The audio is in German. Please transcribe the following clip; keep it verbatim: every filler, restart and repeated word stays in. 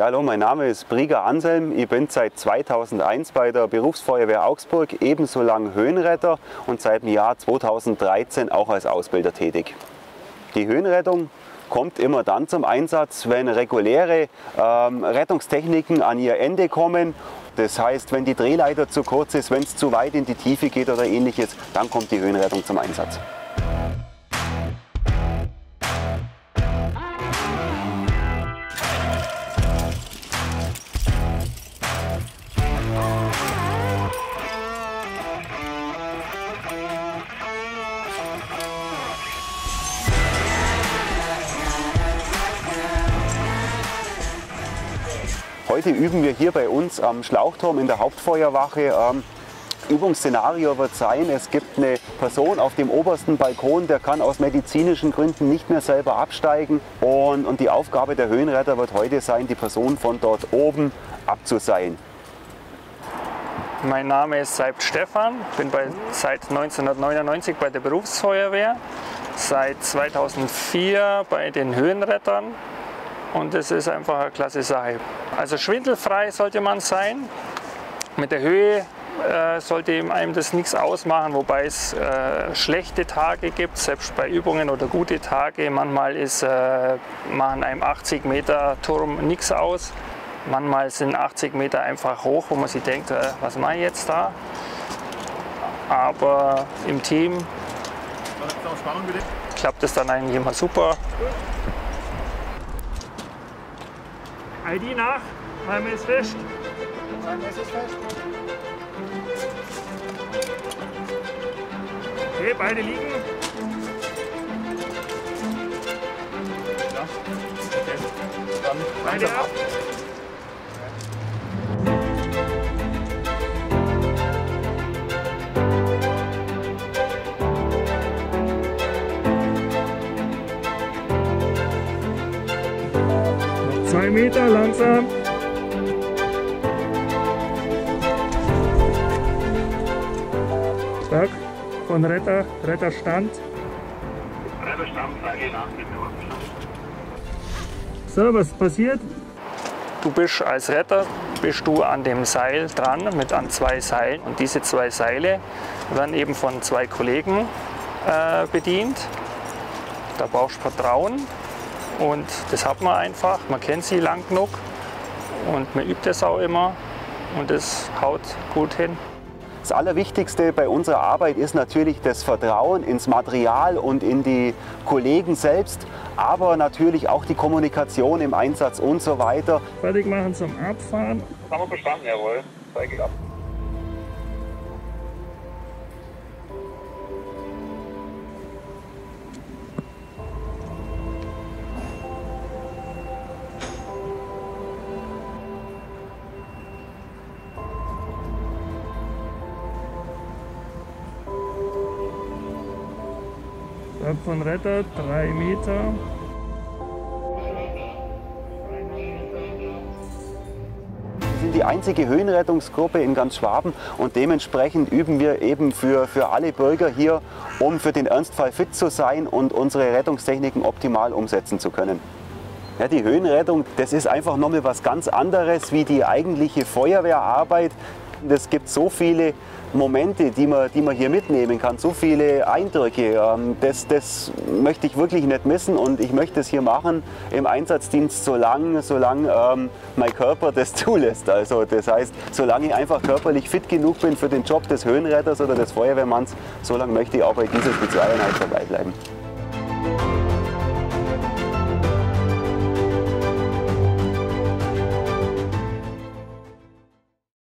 Ja, hallo, mein Name ist Brieger Anselm. Ich bin seit zweitausendeins bei der Berufsfeuerwehr Augsburg, ebenso lang Höhenretter und seit dem Jahr zweitausenddreizehn auch als Ausbilder tätig. Die Höhenrettung kommt immer dann zum Einsatz, wenn reguläre ähm, Rettungstechniken an ihr Ende kommen. Das heißt, wenn die Drehleiter zu kurz ist, wenn es zu weit in die Tiefe geht oder ähnliches, dann kommt die Höhenrettung zum Einsatz. Heute üben wir hier bei uns am Schlauchturm in der Hauptfeuerwache. Ähm, Übungsszenario wird sein, es gibt eine Person auf dem obersten Balkon, der kann aus medizinischen Gründen nicht mehr selber absteigen. Und, und die Aufgabe der Höhenretter wird heute sein, die Person von dort oben abzuseilen. Mein Name ist Seibt Stefan, bin bei, seit neunzehnhundertneunundneunzig bei der Berufsfeuerwehr, seit zweitausendvier bei den Höhenrettern. Und das ist einfach eine klasse Sache. Also schwindelfrei sollte man sein. Mit der Höhe äh, sollte einem das nichts ausmachen, wobei es äh, schlechte Tage gibt, selbst bei Übungen oder gute Tage. Manchmal ist, äh, machen einem achtzig Meter Turm nichts aus. Manchmal sind achtzig Meter einfach hoch, wo man sich denkt, äh, was mache ich jetzt da? Aber im Team klappt es dann eigentlich immer super. I D nach, einmal ist fest. Einmal ist es fest. Okay, beide liegen. Ja, okay. Dann beide ab. Zwei Meter langsam. Stark. Von Retter, Retterstand. Retterstand, sage nach. So, was passiert? Du bist als Retter, bist du an dem Seil dran, mit an zwei Seilen. Und diese zwei Seile werden eben von zwei Kollegen äh, bedient. Da brauchst du Vertrauen. Und das hat man einfach, man kennt sie lang genug und man übt es auch immer und es haut gut hin. Das Allerwichtigste bei unserer Arbeit ist natürlich das Vertrauen ins Material und in die Kollegen selbst, aber natürlich auch die Kommunikation im Einsatz und so weiter. Fertig machen zum Abfahren. Das haben wir verstanden, jawohl. Zeige ab. Von Retter, drei Meter. Wir sind die einzige Höhenrettungsgruppe in ganz Schwaben und dementsprechend üben wir eben für, für alle Bürger hier, um für den Ernstfall fit zu sein und unsere Rettungstechniken optimal umsetzen zu können. Ja, die Höhenrettung, das ist einfach nochmal was ganz anderes wie die eigentliche Feuerwehrarbeit. Es gibt so viele Momente, die man, die man hier mitnehmen kann, so viele Eindrücke. Das, das möchte ich wirklich nicht missen und ich möchte es hier machen im Einsatzdienst, solange, solange ähm, mein Körper das zulässt. Also das heißt, solange ich einfach körperlich fit genug bin für den Job des Höhenretters oder des Feuerwehrmanns, solange möchte ich auch bei dieser Spezialeinheit dabei bleiben.